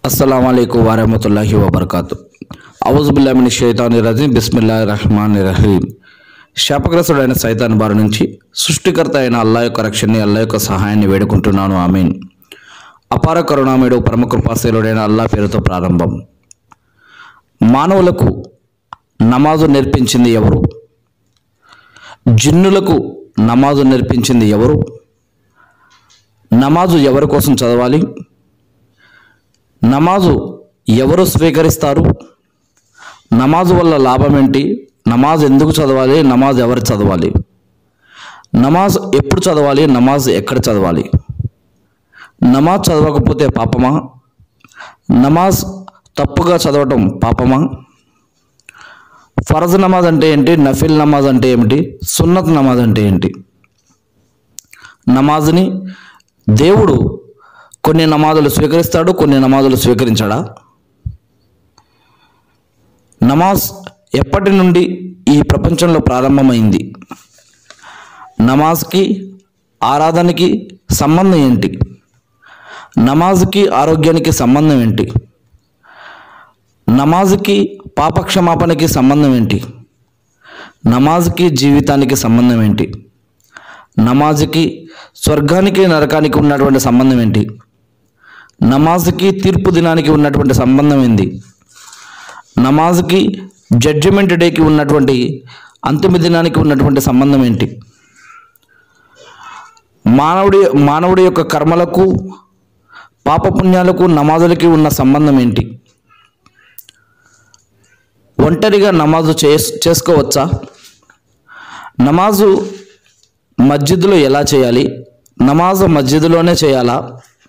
अस्सलामुअलैकुम वरहमतुल्लाहि वबरकातुहू औज़ुबिल्लाहि मिनश शैतानिर रजीम बिस्मिल्लाहिर रहमानिर रहीम। శాపగ్రస్తుడైన సైతాన్ బారి నుంచి సృష్టికర్త అయిన అల్లాహ్ యొక్క రక్షణని, అల్లాహ్ యొక్క సహాయాన్ని వేడుకుంటున్నాను. ఆమీన్. అపార కరుణామయుడు పరమ కృపాశీలుడైన అల్లాహ్ పేరుతో ప్రారంభం. మానవులకు నమాజు నేర్పించింది ఎవరు? జిన్నులకు నమాజు నేర్పించింది ఎవరు? నమాజు ఎవరి కోసం చదవాలి? నమాజు ఎవరు స్వీకరిస్తారు? నమాజు వల్ల లాభం ఏంటి? నమాజ్ ఎందుకు చదవాలి? నమాజ్ ఎవరు చదవాలి? నమాజ్ ఎప్పుడు చదవాలి? నమాజ్ ఎక్కడ చదవాలి? నమాజ్ చదవకపోతే పాపమా? నమాజ్ తప్పుగా చదవటం పాపమా? ఫరజ్ నమాజ్ అంటే ఏంటి? నఫిల్ నమాజ్ అంటే ఏమిటి? సున్నత్ నమాజ్ అంటే ఏంటి? నమాజ్ని దేవుడు కొన్ని నమాజులు స్వీకరిస్తాడు, కొన్ని నమాజులు స్వీకరించాడా? నమాజ్ ఎప్పటి నుండి ఈ ప్రపంచంలో ప్రారంభమైంది? నమాజ్కి ఆరాధనకి సంబంధం ఏంటి? నమాజ్కి ఆరోగ్యానికి సంబంధం ఏంటి? నమాజ్కి పాపక్షమాపణకి సంబంధం ఏంటి? నమాజ్కి జీవితానికి సంబంధం ఏంటి? నమాజ్కి స్వర్గానికి నరకానికి ఉన్నటువంటి సంబంధం ఏంటి? నమాజ్కి తీర్పు దినానికి ఉన్నటువంటి సంబంధం ఏంది? నమాజ్కి జడ్జిమెంట్ డేకి ఉన్నటువంటి అంతిమ దినానికి ఉన్నటువంటి సంబంధం ఏంటి? మానవుడి యొక్క కర్మలకు, పాపపుణ్యాలకు, నమాజులకి ఉన్న సంబంధం ఏంటి? ఒంటరిగా నమాజు చేసుకోవచ్చా? నమాజు మస్జిద్లో ఎలా చేయాలి? నమాజు మస్జిద్లోనే చేయాలా?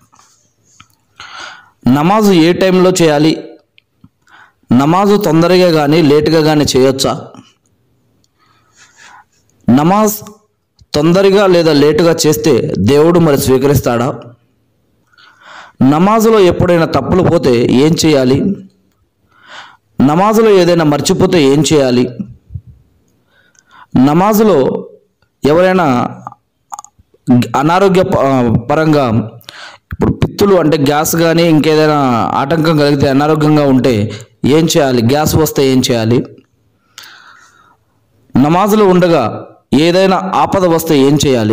నమాజు ఏ టైంలో చేయాలి? నమాజు తొందరగా కానీ లేటుగా కానీ చేయొచ్చా? నమాజ్ తొందరగా లేదా లేటుగా చేస్తే దేవుడు మరి స్వీకరిస్తాడా? నమాజులో ఎప్పుడైనా తప్పులు పోతే ఏం చేయాలి? నమాజులో ఏదైనా మర్చిపోతే ఏం చేయాలి? నమాజులో ఎవరైనా అనారోగ్య పరంగా, ఇప్పుడు పిత్తులు అంటే గ్యాస్ కానీ ఇంకేదైనా ఆటంకం కలిగితే, అనారోగ్యంగా ఉంటే ఏం చేయాలి? గ్యాస్ వస్తే ఏం చేయాలి? నమాజులో ఉండగా ఏదైనా ఆపద వస్తే ఏం చేయాలి?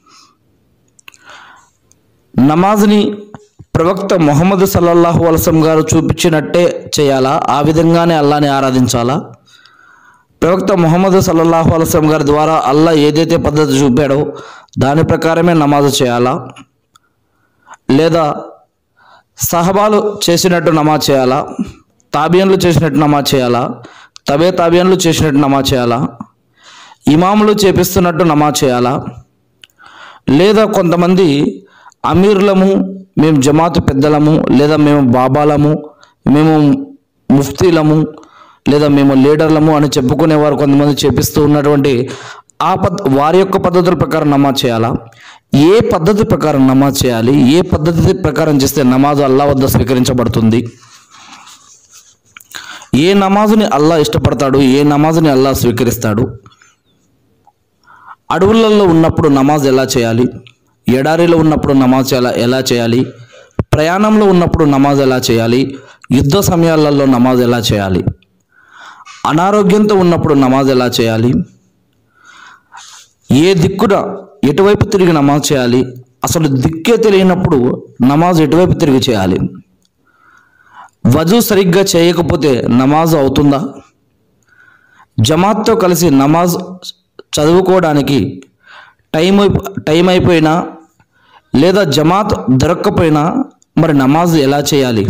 నమాజ్ని ప్రవక్త ముహమ్మద్ సల్లల్లాహు అలైహి వసల్లం గారు చూపించినట్టే చేయాలా? ఆ విధంగానే అల్లాహ్ని ఆరాధించాలా? ప్రవక్త ముహమ్మద్ సల్లల్లాహు అలైహి వసల్లం గారి ద్వారా అల్లాహ్ ఏదైతే పద్ధతి చూపాడో దాని ప్రకారమే నమాజ్ చేయాలా? లేదా సహబాలు చేసినట్టు నమాజ్ చేయాలా? తాబియన్లు చేసినట్టు నమాజ్ చేయాలా? తాబియన్లు చేసినట్టు నమాజ్ చేయాలా? ఇమాములు చేపిస్తున్నట్టు నమాజ్ చేయాలా? లేదా కొంతమంది అమీర్లము, మేము జమాతు పెద్దలము, లేదా మేము బాబాలము, మేము ముఫ్తీలము, లేదా మేము లీడర్లము అని చెప్పుకునేవారు కొంతమంది చేపిస్తూ ఉన్నటువంటి వారి యొక్క పద్ధతుల ప్రకారం నమాజ్ చేయాలా? ఏ పద్ధతి ప్రకారం నమాజ్ చేయాలి? ఏ పద్ధతి ప్రకారం చేస్తే నమాజు అల్లాహ్ వద్ద స్వీకరించబడుతుంది? ఏ నమాజుని అల్లాహ్ ఇష్టపడతాడు? ఏ నమాజుని అల్లాహ్ స్వీకరిస్తాడు? అడవులలో ఉన్నప్పుడు నమాజ్ ఎలా చేయాలి? ఎడారిలో ఉన్నప్పుడు నమాజ్ ఎలా చేయాలి? ప్రయాణంలో ఉన్నప్పుడు నమాజ్ ఎలా చేయాలి? యుద్ధ సమయాలలో నమాజ్ ఎలా చేయాలి? అనారోగ్యంతో ఉన్నప్పుడు నమాజ్ ఎలా చేయాలి? ఏ దిక్కున ఎటువైపు తిరిగి నమాజ్ చేయాలి? అసలు దిక్కే తెలియనప్పుడు నమాజ్ ఎటువైపు తిరిగి చేయాలి? వజూ సరిగ్గా చేయకపోతే నమాజ్ అవుతుందా? జమాత్తో కలిసి నమాజ్ చదువుకోవడానికి టైం అయిపోయినా లేదా జమాత్ దొరక్కపోయినా మరి నమాజ్ ఎలా చేయాలి?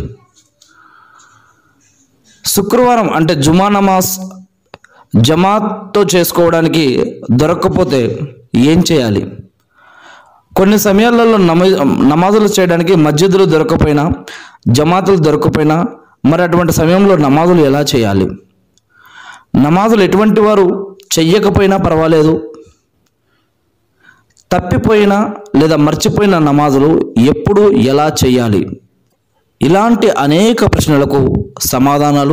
శుక్రవారం అంటే జుమా నమాజ్ జమాత్తో చేసుకోవడానికి దొరక్కపోతే ఏం చేయాలి? కొన్ని సమయాలలో నమాజులు చేయడానికి మస్జిద్లు దొరకకపోయినా, జమాతులు దొరకకపోయినా మరి అటువంటి సమయంలో నమాజులు ఎలా చేయాలి? నమాజులు ఎటువంటి వారు చెయ్యకపోయినా పర్వాలేదు, తప్పిపోయినా లేదా మర్చిపోయిన నమాజులు ఎప్పుడు ఎలా చేయాలి? ఇలాంటి అనేక ప్రశ్నలకు సమాధానాలు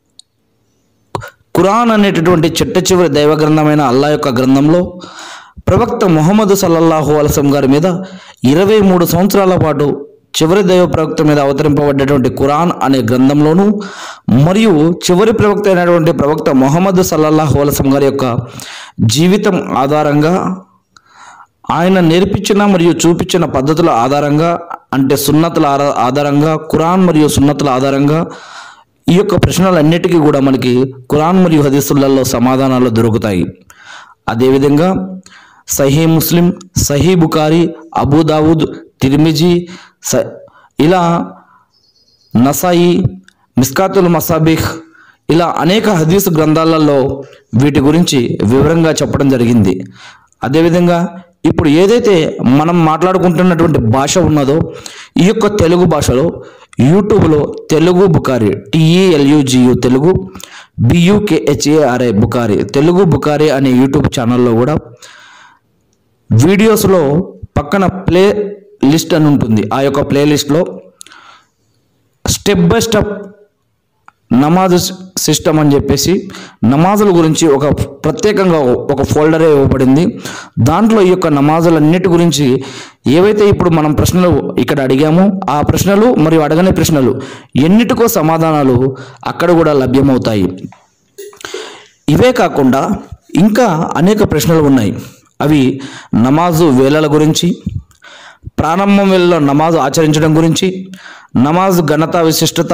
ఖురాన్ అనేటటువంటి చిట్ట చివరి దైవ గ్రంథమైన అల్లాహ్ యొక్క గ్రంథంలో ప్రవక్త ముహమ్మద్ సల్లల్లాహు అలైహి వసల్లం గారి మీద 23 సంవత్సరాల పాటు చివరి దైవ ప్రవక్త మీద అవతరింపబడ్డటువంటి ఖురాన్ అనే గ్రంథంలోను మరియు చివరి ప్రవక్త అయినటువంటి ప్రవక్త ముహమ్మద్ సల్లల్లాహు అలైహి వసల్లం గారి యొక్క జీవితం ఆధారంగా, ఆయన నేర్పించిన మరియు చూపించిన పద్ధతుల ఆధారంగా, అంటే సున్నతుల ఆధారంగా, ఖురాన్ మరియు సున్నతుల ఆధారంగా ఈ యొక్క ప్రశ్నలన్నిటికీ కూడా మనకి ఖురాన్ మరియు హదీసులలో సమాధానాలు దొరుకుతాయి. అదేవిధంగా సహీ ముస్లిం, సహీ బుఖారీ, అబూ దావుద్, తిర్మిజీ, ఇలా నసాయి, మిస్కాతుల్ మసాబిహ్, ఇలా అనేక హదీసు గ్రంథాలలో వీటి గురించి వివరంగా చెప్పడం జరిగింది. అదేవిధంగా ఇప్పుడు ఏదైతే మనం మాట్లాడుకుంటున్నటువంటి భాష ఉన్నదో ఈ యొక్క తెలుగు భాషలో యూట్యూబ్లో తెలుగు బుఖారీ, TELUGU తెలుగు, BUKHARI బుఖారీ, తెలుగు బుఖారీ అనే యూట్యూబ్ ఛానల్లో కూడా వీడియోస్లో పక్కన ప్లే లిస్ట్ అని ఉంటుంది. ఆ యొక్క ప్లేలిస్ట్లో స్టెప్ బై స్టెప్ నమాజ్ సిస్టమ్ అని చెప్పేసి నమాజుల గురించి ఒక ప్రత్యేకంగా ఒక ఫోల్డరే ఇవ్వబడింది. దాంట్లో ఈ యొక్క నమాజులన్నిటి గురించి ఏవైతే ఇప్పుడు మనం ప్రశ్నలు ఇక్కడ అడిగామో ఆ ప్రశ్నలు మరియు అడగని ప్రశ్నలు ఎన్నిటికో సమాధానాలు అక్కడ కూడా లభ్యమవుతాయి. ఇవే కాకుండా ఇంకా అనేక ప్రశ్నలు ఉన్నాయి. అవి నమాజు వేళల గురించి, ప్రారంభం వేళలో నమాజు ఆచరించడం గురించి, నమాజు ఘనత విశిష్టత,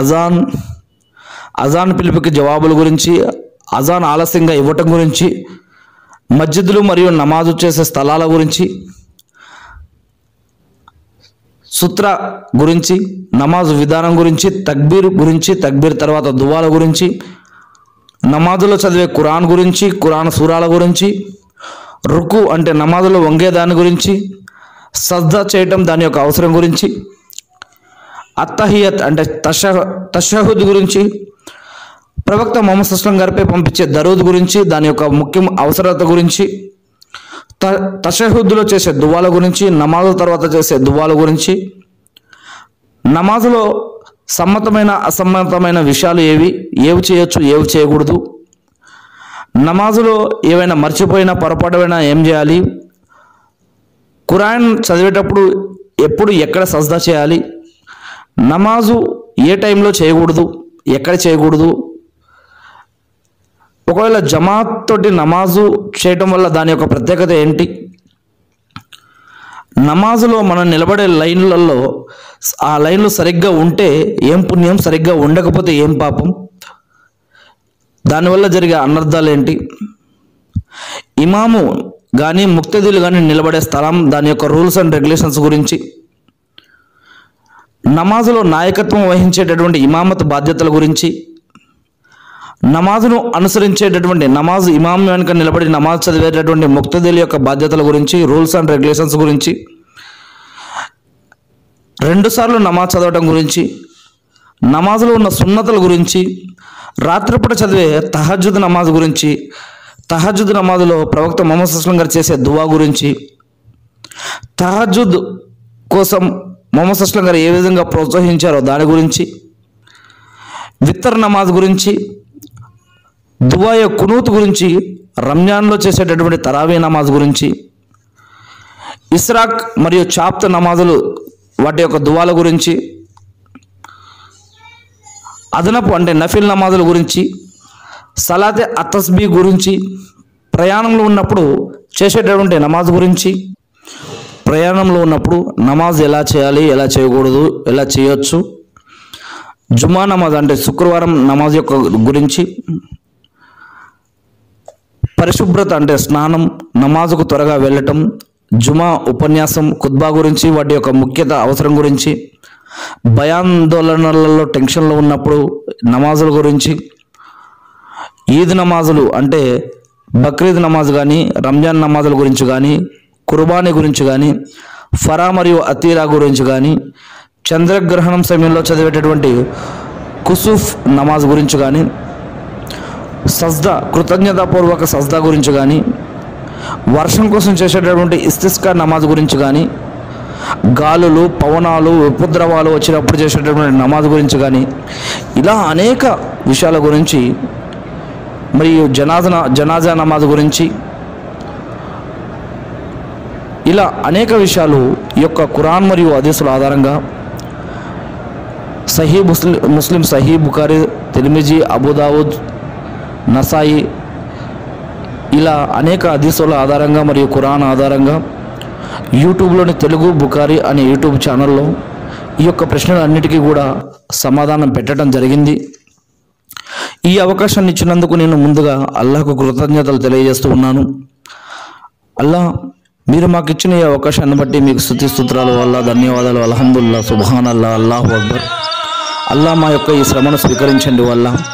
అజాన్ పిలుపుకి జవాబుల గురించి, అజాన్ ఆలస్యంగా ఇవ్వటం గురించి, మస్జిద్లు మరియు నమాజు చేసే స్థలాల గురించి, సూత్ర గురించి, నమాజు విధానం గురించి, తక్బీర్ గురించి, తక్బీర్ తర్వాత దువాల గురించి, నమాజులో చదివే ఖురాన్ గురించి, ఖురాన్ సూరాల గురించి, రుకు అంటే నమాజులో వంగే దాని గురించి, సజ్దా చేయటం దాని యొక్క అవసరం గురించి, అత్తహియత్ అంటే తషహుద్ గురించి, ప్రవక్త ముహమ్మద్ సల్లల్లాహు గారిపై పంపించే దరూద్ గురించి, దాని యొక్క ముఖ్య అవసరత గురించి, తషహుద్లో చేసే దువాల గురించి, నమాజు తర్వాత చేసే దువాల గురించి, నమాజులో సమ్మతమైన అసమ్మతమైన విషయాలు ఏవి చేయొచ్చు, ఏవి చేయకూడదు, నమాజులో ఏవైనా మర్చిపోయినా పొరపాటుమైనా ఏం చేయాలి, ఖురాన్ చదివేటప్పుడు ఎప్పుడు ఎక్కడ సజ్దా చేయాలి, నమాజు ఏ టైంలో చేయకూడదు, ఎక్కడ చేయకూడదు, ఒకవేళ జమాత్ తోటి నమాజు చేయటం వల్ల దాని యొక్క ప్రత్యేకత ఏంటి, నమాజులో మనం నిలబడే లైన్లలో ఆ లైన్లు సరిగ్గా ఉంటే ఏం పుణ్యం, సరిగ్గా ఉండకపోతే ఏం పాపం, దానివల్ల జరిగే అనర్థాలు ఏంటి, ఇమాము కానీ ముక్తదీలు కానీ నిలబడే స్థలం, దాని యొక్క రూల్స్ అండ్ రెగ్యులేషన్స్ గురించి, నమాజులో నాయకత్వం వహించేటటువంటి ఇమామత్ బాధ్యతల గురించి, నమాజును అనుసరించేటటువంటి నమాజ్ ఇమాం వెనుక నిలబడి నమాజ్ చదివేటటువంటి ముక్తదీల యొక్క బాధ్యతల గురించి, రూల్స్ అండ్ రెగ్యులేషన్స్ గురించి, 2 సార్లు నమాజ్ చదవడం గురించి, నమాజులో ఉన్న సున్నతుల గురించి, రాత్రిపూట చదివే తహజ్జుద్ నమాజ్ గురించి, తహజ్జుద్ నమాజులో ప్రవక్త ముహమ్మద్ సల్లల్లాహు అలైహి వసల్లం గారు చేసే దువా గురించి, తహజ్జుద్ కోసం ముహమ్మద్ సల్లల్లాహు అలైహి వసల్లం గారు ఏ విధంగా ప్రోత్సహించారో దాని గురించి, విత్తర్ నమాజ్ గురించి, దువాయ కునూత్ గురించి, రంజాన్లో చేసేటటువంటి తరావీ నమాజ్ గురించి, ఇస్రాక్ మరియు చాప్త నమాజులు వాటి యొక్క దువాల గురించి, అదనపు అంటే నఫిల్ నమాజుల గురించి, సలాతే అతస్బీ గురించి, ప్రయాణంలో ఉన్నప్పుడు చేసేటటువంటి నమాజ్ గురించి, ప్రయాణంలో ఉన్నప్పుడు నమాజ్ ఎలా చేయాలి, ఎలా చేయకూడదు, ఎలా చేయొచ్చు, జుమా నమాజ్ అంటే శుక్రవారం నమాజ్ యొక్క గురించి, పరిశుభ్రత అంటే స్నానం, నమాజుకు త్వరగా వెళ్ళటం, జుమా ఉపన్యాసం ఖుత్బా గురించి, వాటి యొక్క ముఖ్యత అవసరం గురించి, భయాందోళనలలో టెన్షన్లో ఉన్నప్పుడు నమాజుల గురించి, ఈద్ నమాజులు అంటే బక్రీద్ నమాజ్ కానీ, రంజాన్ నమాజుల గురించి కానీ, కుర్బానీ గురించి కానీ, ఫరా మరియు అతీరా గురించి కానీ, చంద్రగ్రహణం సమయంలో చదివేటటువంటి కుసూఫ్ నమాజ్ గురించి కానీ, సజ్దా కృతజ్ఞతాపూర్వక సజ్దా గురించి కానీ, వర్షం కోసం చేసేటటువంటి ఇస్తిస్కా నమాజ్ గురించి కానీ, గాలులు పవనాలు ఉపద్రవాలు వచ్చినప్పుడు చేసేటటువంటి నమాజ్ గురించి కానీ, ఇలా అనేక విషయాల గురించి, మరియు జనాజా నమాజ్ గురించి, ఇలా అనేక విషయాలు ఈ యొక్క ఖురాన్ మరియు హదీసుల ఆధారంగా ముస్లిం సహీ బుఖారీ, తిర్మిజీ, అబూదావుద్, నసాయి ఇలా అనేక హదీసుల ఆధారంగా మరియు ఖురాన్ ఆధారంగా యూట్యూబ్లోని తెలుగు బుఖారీ అనే యూట్యూబ్ ఛానల్లో ఈ యొక్క ప్రశ్నలన్నిటికీ కూడా సమాధానం పెట్టడం జరిగింది. ఈ అవకాశాన్ని ఇచ్చినందుకు నేను ముందుగా అల్లాహ్కు కృతజ్ఞతలు తెలియజేస్తూ ఉన్నాను. అల్లాహ్, మీరు మాకు ఇచ్చిన ఈ అవకాశాన్ని బట్టి మీకు స్తుతి స్తోత్రాలు, అల్లా ధన్యవాదాలు, అల్హమ్దుల్లా, సుబ్హాన్ అల్లా, అల్లాహు అక్బర్. అల్లా మా యొక్క ఈ శ్రమను స్వీకరించండి.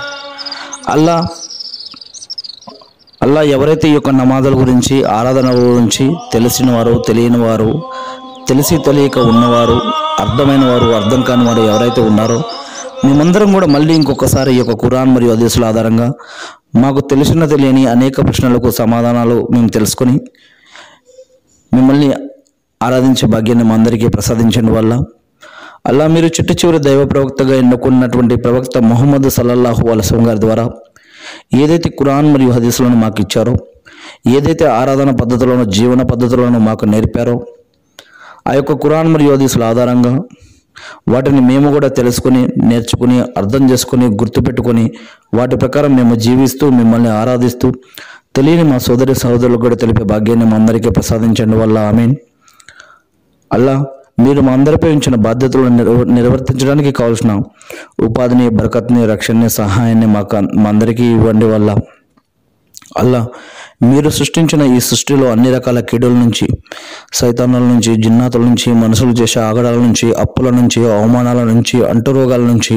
అల్లా ఎవరైతే ఈ యొక్క నమాజుల గురించి, ఆరాధన గురించి తెలిసిన వారు, తెలియని వారు, తెలిసి తెలియక ఉన్నవారు, అర్థమైన వారు, అర్థం కాని వారు ఎవరైతే ఉన్నారో మేమందరం కూడా మళ్ళీ ఇంకొకసారి ఈ యొక్క ఖురాన్ మరియు హదీసుల ఆధారంగా మాకు తెలిసిన తెలియని అనేక ప్రశ్నలకు సమాధానాలు మేము తెలుసుకొని మిమ్మల్ని ఆరాధించే భాగ్యాన్ని మా అందరికీ ప్రసాదించండి. అల్లా, మీరు చిట్ట చివరి దైవ ప్రవక్తగా ఎన్నుకున్నటువంటి ప్రవక్త ముహమ్మద్ సల్లల్లాహు అలైహి వసల్లం గారి ద్వారా ఏదైతే ఖురాన్ మరియు హదీసులను మాకు ఇచ్చారో, ఏదైతే ఆరాధన పద్ధతులను, జీవన పద్ధతులను మాకు నేర్పారో, ఆ యొక్క ఖురాన్ మరియు హదీసుల ఆధారంగా వాటిని మేము కూడా తెలుసుకుని, నేర్చుకుని, అర్థం చేసుకుని, గుర్తుపెట్టుకొని వాటి ప్రకారం మేము జీవిస్తూ మిమ్మల్ని ఆరాధిస్తూ తెలియని మా సోదరి సహోదరులకు కూడా తెలిపే భాగ్యాన్ని మా అందరికీ ప్రసాదించండి. ఆమీన్. అల్లా, మీరు మా అందరిపై ఉంచిన బాధ్యతలను నిర్వర్తించడానికి కావాల్సిన ఉపాధిని, బరకత్ని, రక్షణని, సహాయాన్ని మా అందరికీ ఇవ్వండి. అల్లా, మీరు సృష్టించిన ఈ సృష్టిలో అన్ని రకాల కీడుల నుంచి, సైతానుల నుంచి, జిన్నాతుల నుంచి, మనుషులు చేసే ఆగడాల నుంచి, అప్పుల నుంచి, అవమానాల నుంచి, అంటురోగాల నుంచి,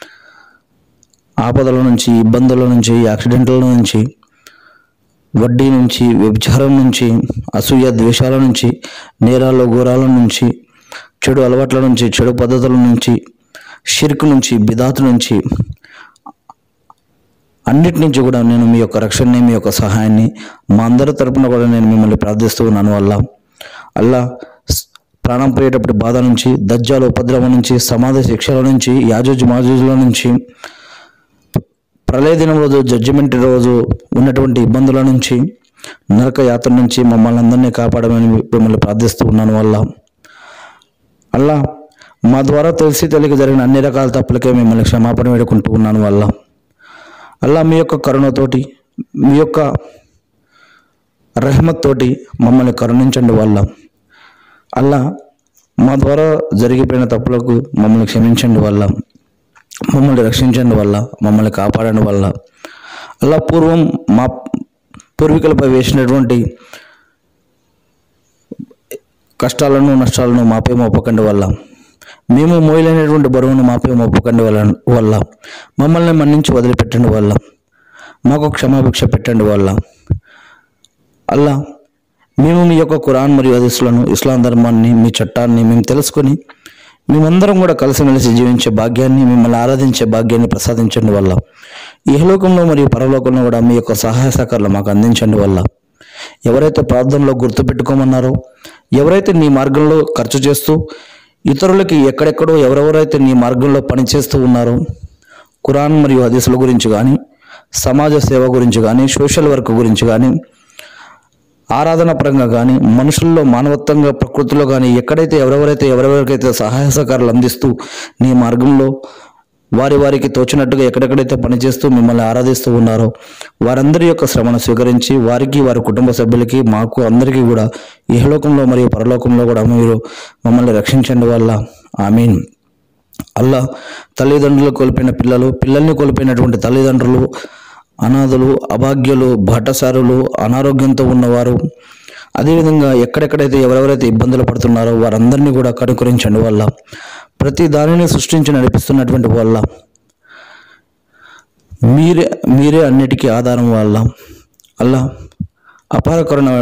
ఆపదల నుంచి, ఇబ్బందుల నుంచి, యాక్సిడెంట్ల నుంచి, వడ్డీ నుంచి, వ్యభిచారం నుంచి, అసూయ ద్వేషాల నుంచి, నేరాలు ఘోరాల నుంచి, చెడు అలవాట్ల నుంచి, చెడు పద్ధతుల నుంచి, షిర్క్ నుంచి, బిదాత్ నుంచి, అన్నిటి నుంచి కూడా నేను మీ యొక్క రక్షణని, మీ యొక్క సహాయాన్ని మా అందరి తరపున కూడా నేను మిమ్మల్ని ప్రార్థిస్తూ ఉన్నాను. అల్లా, ప్రాణం పోయేటప్పుడు బాధ నుంచి, దజ్జాల ఉపద్రవం నుంచి, సమాధి శిక్షల నుంచి, యాజూజ్ మాజూజ్ల నుంచి, ప్రళయ దినం రోజు, జడ్జిమెంట్ రోజు ఉన్నటువంటి ఇబ్బందుల నుంచి, నరక యాత్ర నుంచి మమ్మల్ని అందరినీ కాపాడమని మిమ్మల్ని ప్రార్థిస్తూ ఉన్నాను. అల్లా, మా ద్వారా తెలిసి తెలియక జరిగిన అన్ని రకాల తప్పులకే మిమ్మల్ని క్షమాపణ వేడుకుంటూ ఉన్నాను. అల్లా, మీ యొక్క కరుణతోటి, మీ యొక్క రెహమత్ తోటి మమ్మల్ని కరుణించండి. అల్లా, మా ద్వారా జరిగిపోయిన తప్పులకు మమ్మల్ని క్షమించండి. మమ్మల్ని రక్షించండి. మమ్మల్ని కాపాడండి. అల్లా, పూర్వం మా పూర్వీకులపై వేసినటువంటి కష్టాలను, నష్టాలను మాపై మోపకండి. మేము మోయలేనటువంటి బరువును మాపై మోపకండి. మమ్మల్ని మన్నించి వదిలిపెట్టండి. మాకు క్షమాభిక్ష పెట్టండి. అల్లా, మేము మీ యొక్క ఖురాన్ మరియు హదీసులను, ఇస్లాం ధర్మాన్ని, మీ చట్టాన్ని మేము తెలుసుకొని మేమందరం కూడా కలిసిమెలిసి జీవించే భాగ్యాన్ని, మిమ్మల్ని ఆరాధించే భాగ్యాన్ని ప్రసాదించండి. ఇహలోకంలో మరియు పరలోకంలో కూడా మీ యొక్క సహాయ సహకారాలు మాకు అందించండి. ఎవరైతే ప్రార్థనలో గుర్తుపెట్టుకోమన్నారో, ఎవరైతే నీ మార్గంలో ఖర్చు చేస్తూ ఇతరులకి ఎక్కడెక్కడో ఎవరెవరైతే నీ మార్గంలో పనిచేస్తూ ఉన్నారో, ఖురాన్ మరియు హదీసుల గురించి కానీ, సమాజ సేవ గురించి కానీ, సోషల్ వర్క్ గురించి కానీ, ఆరాధన పరంగా కానీ, మనుషుల్లో మానవత్వంగా, ప్రకృతిలో కానీ ఎక్కడైతే ఎవరెవరికైతే సహాయ సహకారాలు అందిస్తూ నీ మార్గంలో వారికి తోచినట్టుగా ఎక్కడెక్కడైతే పనిచేస్తూ మిమ్మల్ని ఆరాధిస్తూ ఉన్నారో వారందరి యొక్క శ్రమను స్వీకరించి వారికి, వారి కుటుంబ సభ్యులకి, మాకు అందరికీ కూడా ఇహలోకంలో మరియు పరలోకంలో కూడా మీరు మమ్మల్ని రక్షించండి. ఆమీన్. అల్లా, తల్లిదండ్రులు కోల్పోయిన పిల్లలు, పిల్లల్ని కోల్పోయినటువంటి తల్లిదండ్రులు, అనాథులు, అభాగ్యులు, బాటసారులు, అనారోగ్యంతో ఉన్నవారు, అదేవిధంగా ఎక్కడెక్కడైతే ఎవరెవరైతే ఇబ్బందులు పడుతున్నారో వారందరినీ కూడా కనుకరించండి. ప్రతి దానిని సృష్టించి నడిపిస్తున్నటువంటి మీరే అన్నిటికీ ఆధారం. అల్లా, అపార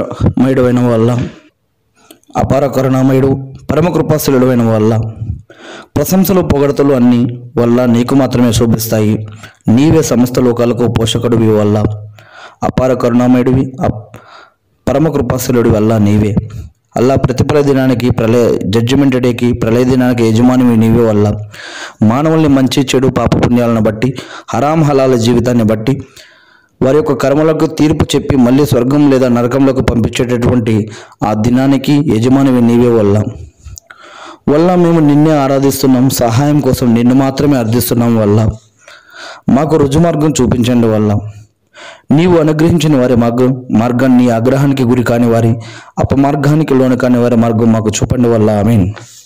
కరుణామయుడు, పరమ కృపాశీలుడైన ప్రశంసలు, పొగడతలు అన్నీ నీకు మాత్రమే శోభిస్తాయి. నీవే సమస్త లోకాలకు పోషకుడివి. అపార కరుణామయుడివి, పరమ కృపాశీలుడి నీవే. అల్లా, ప్రతిఫల దినానికి, జడ్జిమెంట్ డేకి, ప్రళయ దినానికి యజమానివి నీవే. మానవుల్ని మంచి, చెడు, పాపపుణ్యాలను బట్టి, హరాం హలాల జీవితాన్ని బట్టి వారి యొక్క కర్మలకు తీర్పు చెప్పి మళ్ళీ స్వర్గం లేదా నరకంలోకి పంపించేటటువంటి ఆ దినానికి యజమానివి నీవే. వల్ల మేము నిన్నే ఆరాధిస్తున్నాం, సహాయం కోసం నిన్ను మాత్రమే అర్థిస్తున్నాం వల్ల మాకు రుజుమార్గం చూపించండి వల్ల నీవు అనుగ్రహించిన వారి మార్గాన్ని ఆగ్రహానికి గురి కాని వారి అపమార్గానికి లోను కాని వారి మార్గం మాకు చూపండి వల్ల ఆమేన్.